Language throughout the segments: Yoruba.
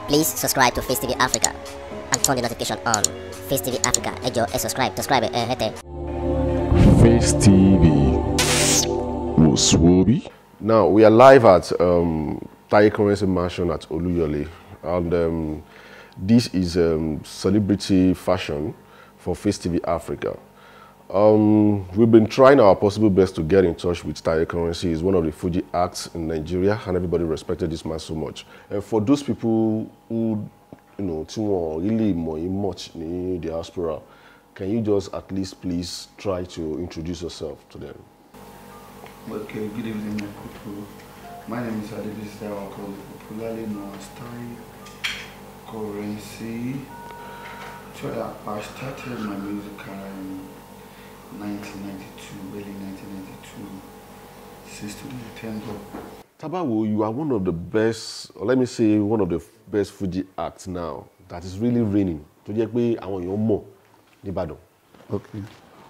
Please subscribe to Face TV Africa and turn the notification on. Face TV Africa, ẹ jọ̀ọ́, subscribe, hete. Face TV was Swoby. Now we are live at Taye Currency Mansion at Oluyole, and this is celebrity fashion for Face TV Africa. We've been trying our possible best to get in touch with Taye Currency. He's one of the Fuji acts in Nigeria, and everybody respected this man so much. And for those people who, really much in the diaspora, can you just at least please try to introduce yourself to them? Okay, good evening, my people. My name is Adebisi Taiwo, popularly known as Taye Currency. So I started my music career in 1992, early 1992, since 2010. Tabawo, you are one of the best, or let me say one of the best Fuji acts now that is really reigning. To jẹ́ pé àwọn èèyàn mọ̀ ní Ìbàdàn. Okay.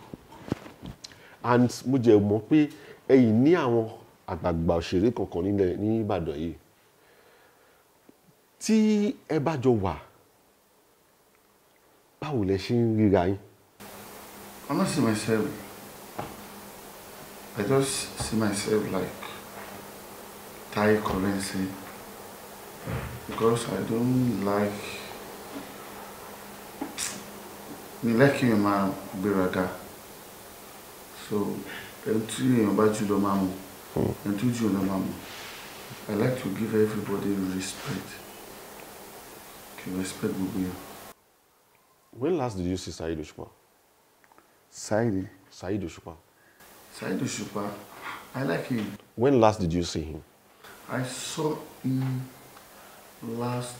And mo jẹ́ mọ̀ pé ẹ̀yin ní àwọn àgbààgbà òṣèré kankan nílẹ̀ ní Ìbàdàn yìí. Tí ẹ bá jọ wà, báwo lẹ ṣe ń ríra yín? I don't see myself. I just see myself like Taye Currency because I don't like me like you, my biraga. So, I like to give everybody respect. Okay, respect will be. When last did you see Saheed Osupa? Saheed Osupa. Saheed Osupa, I like him. When last did you see him? I saw him last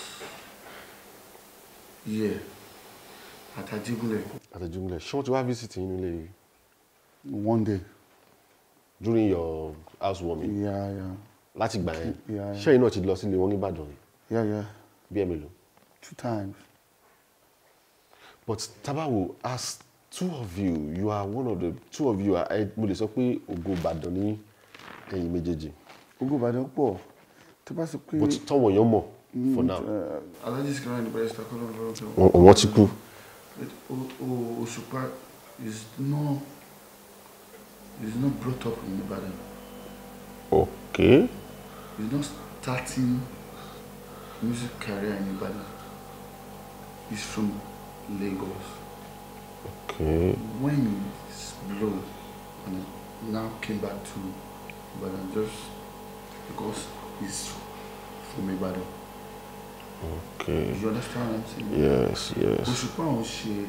year at Ajegunle. At Ajegunle. Ṣé wọ́n ti wá visit yín nílé yìí? One day. During your housewarming? Yeah. Láti gbà yẹn? Yeah. Ṣé ẹ̀yin náà ti lọ sílé wọn ní Ìbàdàn? Yeah. Bí ẹ mélòó? 2 times. But Tabawo, as two of you are one of the two of you are mo lè sọ pé Ògo Ìbàdàn ní ẹ̀yin méjèèjì. Ògo Ìbàdàn pọ̀. Tó bá sọ pé but tọ́wọ̀n yẹn mọ̀ for now. Alhaji Sikiru Ayinde Barrister wọ́n ti kú. Osupa is not brought up in Ibadan. Okay. He's not starting music career in Ibadan. He's from Lagos. Okay. When he's blow and now came back to Ibadan just because he's from Ibadan. Okay. You understand what I'm saying? Yes. Osupa ò ṣe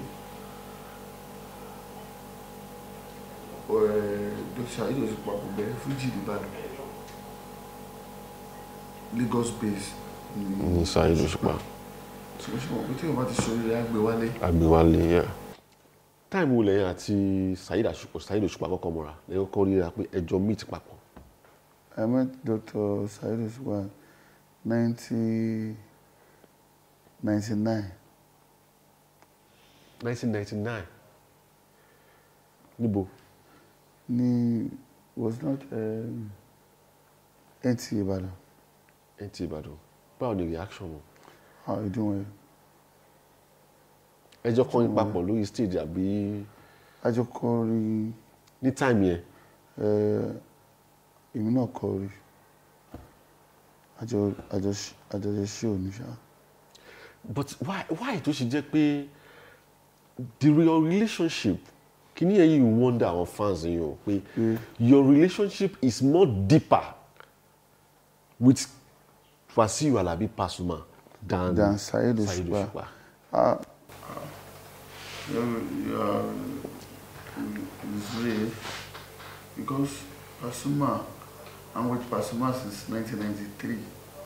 Dr. Saheed Osupa kò bẹ̀rẹ̀ Fuji ní Ìbàdàn. Lagos base ní Saheed Osupa. So ṣe mọ̀ pé tí o bá ti sọ ilé Agbéwálé, yeah. Time wo lẹ́yìn àti Saheed Osupa kọ́kọ́ mọ́ra lẹ́yìn kọ́kọ́ ríra pé ẹjọ́ meet papọ̀? I met Dr. Saheed Osupa 1999. 1999. Níbo? Was not NT Ibadan. NT Ibadan. Báwo ni reaction wọn? How you doing? Ẹjọ́ kọrin papọ̀ lórí stage àbí? Ẹjọ́ kọrin. Ní time yẹn? Èmi náà kọrin. Àjọ ṣe òní ṣá. But why tó ṣe jẹ́ pé your relationship, can you wonder our fans in you pé your relationship is more deeper with Wasiu Alabi Pasuma than Saheed Osupa. It's real because Pasuma, I'm with Pasuma since 1993.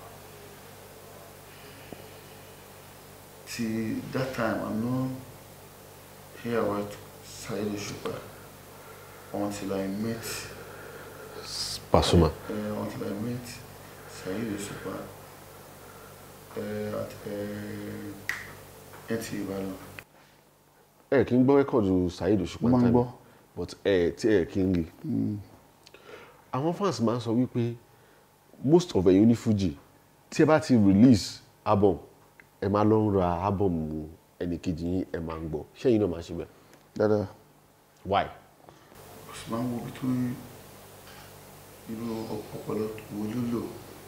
Till that time, I'm not here with Saheed Osupa until I met Pasuma. Until I met Saheed Osupa at NT Ibadan. Kí n gbọ́ rẹ́kọ̀dù Saheed Osupa time, but tí kí n rí. Àwọn fans máa ń sọ wípé most of ẹ̀yin ní Fuji tí ẹ bá ti release album ẹ máa lọ ra album ẹnìkejì yín ẹ máa ń gbọ́ ṣé yín náà máa ṣe bẹ́ẹ̀. dáadáa. why. ó sì máa ń wo ibi tó irú ọpọlọ wo ló lò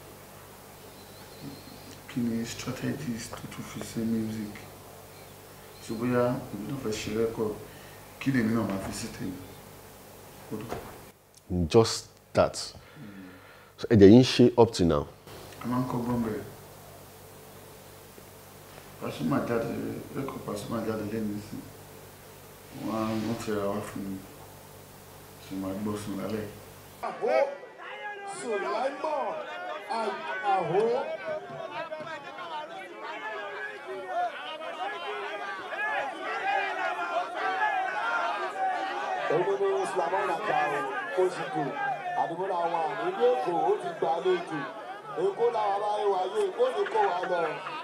kí ni strategies tó tún fi ṣe music ṣe bóyá èmi náà fẹ́ ṣe record kí lèmi náà máa fi sí tèmi. just that ẹ̀jẹ̀ yín ṣe up to now. a máa ń kọ́gbọ́n bẹ̀rẹ̀ Pasuma jáde record Pasuma jáde lẹ́nu sí wọ́n ti ra wá fún mi ṣe máa gbọ́ sùn lálẹ́. Àhó Sùláìmọ̀ Àhó. Èmi ni Sùláìmọ̀ Àjàó Òṣìkò àdúgbò làwọn àníbí Èkó ó ti gbà lójú Èkó làwọn abáyé wáyé Èkó ní kó wá lọ.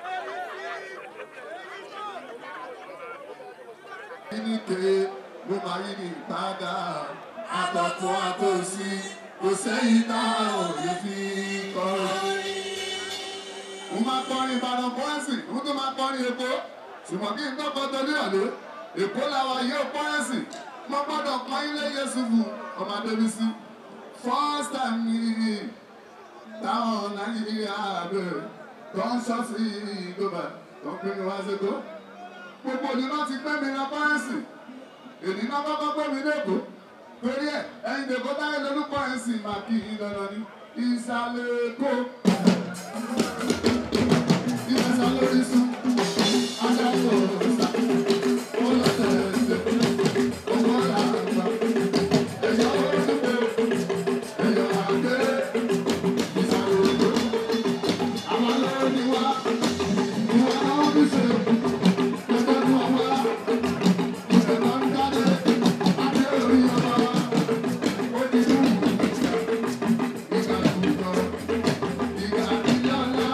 Kíníkè ló máa yí ní ìpadà àtọ̀tún àtòsí kò sẹ́yìn tá ò lè fi kọrin. Mo máa kọrin Ìbàdàn pọ́ẹ́sì, mo tún máa kọrin Èkó. Ṣùgbọ́n kí n kọ́kọ́ tó ní ọ̀lẹ́, Èkó làwọn yóò pọ́ẹ́sì. Mo gbọ́dọ̀ kọ́ ilé Yẹ́sùfù ọmọ Adébísí. First time ni táwọn Nàìjíríà bẹ̀rẹ̀ tó ń ṣọ́ọ̀ṣì ìjọba tó ń pinnu wá sétó. Gbogbo òní náà ti gbé mi lọ pọ́ẹ́sì. Èdè náà kọ́kọ́ gbé mi lẹ́kọ̀ọ́. Torí ẹ̀ ẹ̀yin Èkó táyé lórúkọ ẹ̀ sì máa kí i dandan ní ìsàlẹ̀ Èkó. Ìrẹsà lórí sùn, adájọ́ òrìṣà, ó lọ tẹ̀lé, owó làgbà, ẹ̀yọ́ òṣùpọ̀, ẹ̀yọ́ àgbẹ̀, ìsàlẹ̀ Èkó. Àwọn olórí wa, ìwà náà ń ṣe, ẹgbẹ́ fún ọwọ́, ìṣẹ̀lẹ̀ ń jáde, adé orí ọba wa, ó ti dùn, ìgbà tó lọ, ìgbà ìjọba.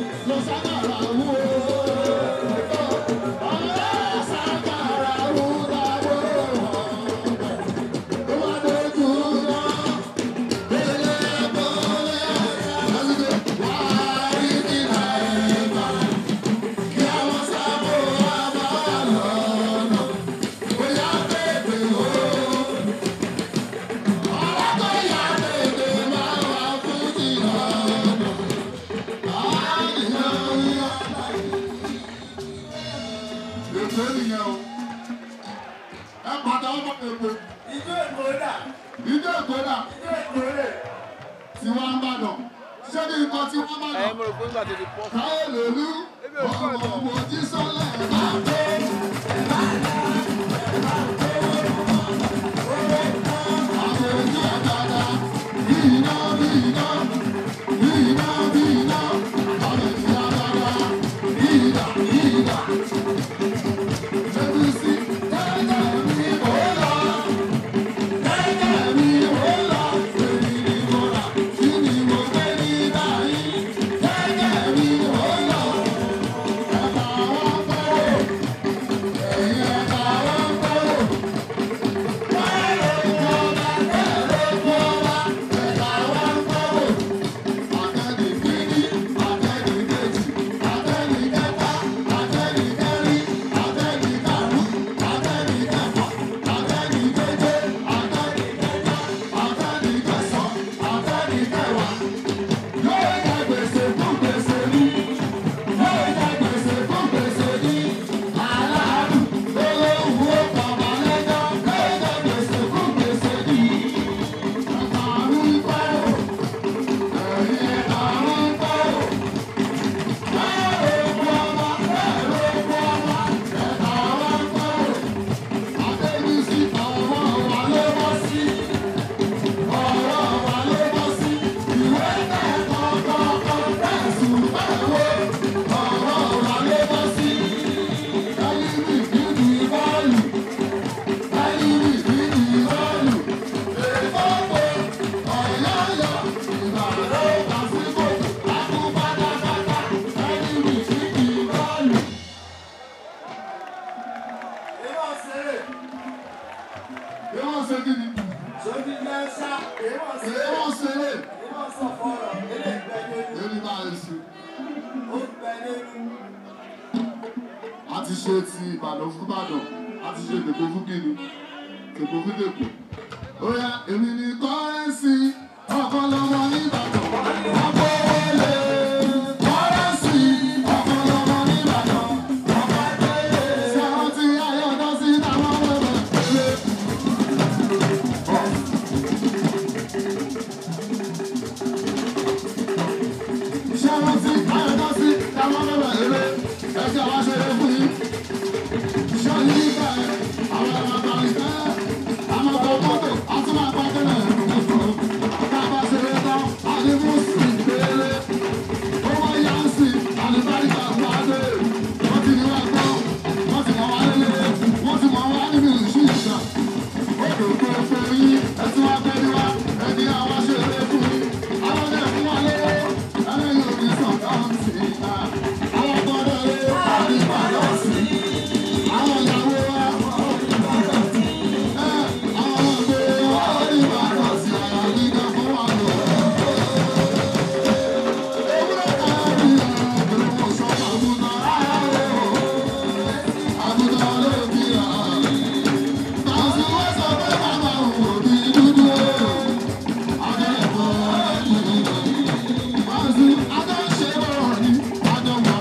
àti ṣe ti Ìbàdàn fún Ìbàdàn àti ṣe Èkó fún kìnnì Èkó fún Èkó. Ó yá èmi ní kọ́rẹ́nsì ọ̀kan lọ́mọ ní Ìbàdàn ọkọ̀ wọlé kọ́rẹ́nsì ọ̀kan lọ́mọ ní Ìbàdàn ọkọ̀ wọlé. Ṣé àwọn tí ayọ̀dọ́ sí táwọn wẹ̀wẹ̀ lé? Ṣé àwọn tí ayọ̀dọ́ sí táwọn wẹ̀wẹ̀ lé? Ẹ̀jẹ̀ wá ṣe é fún yín. Ṣọ́ni nígbà ẹ̀ àwọn ọmọ àgbà ìfẹ́ àmọ́ ọkọ̀ mọ́tò àti máa bá tẹ́lẹ̀ ẹ̀kọ́. Bàbá ṣe é tán, àdìmú sí ìgbélé. Owó yá ń sìn, àlùbáríkà wà dé. Wọ́n ti ní wá gbọ́, wọ́n ti mọ̀ wá lélẹ̀, wọ́n ti mọ̀ wá níbi ìṣú ìṣà. Ó dò gbogbo yín, ẹ̀sìn wá pẹ́ ní wá, ẹni àwọn ṣe é fún yín. Àwọn ọdẹ fún wa lé, ẹlẹ́yìn òní sọ̀tàn sí i. Àwọn gbọ́dọ̀ lé, àdìbàdàn sí i. Àwọn ìyàwó wa, àwọn ìbàdàn sí i. Àwọn ọmọdé wa, ìbàdàn sí i. Àyà gíga fún wa lọ. Ewúrẹ́ kan ní ẹgbẹ̀rún wọn sọ àgùntàn ayáwó. Àgùntàn ló bí i àárín. Tàùsí wọ́n sọ pé bàbá òun ò bí dúdú. Àjọyẹ̀bọ̀ ẹ̀yìn. Tàùsí àjọ ń ṣe wọ́n ní àjọ wọn.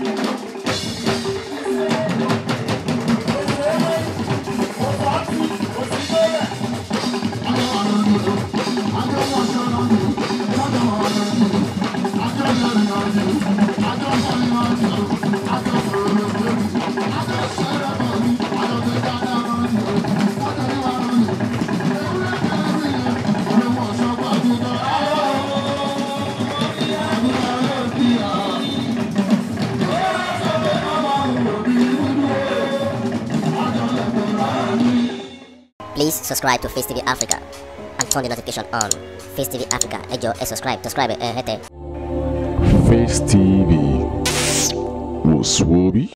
Please subscribe to Face TV Africa and turn the notification on. Face TV Africa, ẹ jọ̀ọ́ ẹ subscribe, hete. Face TV was Swoby.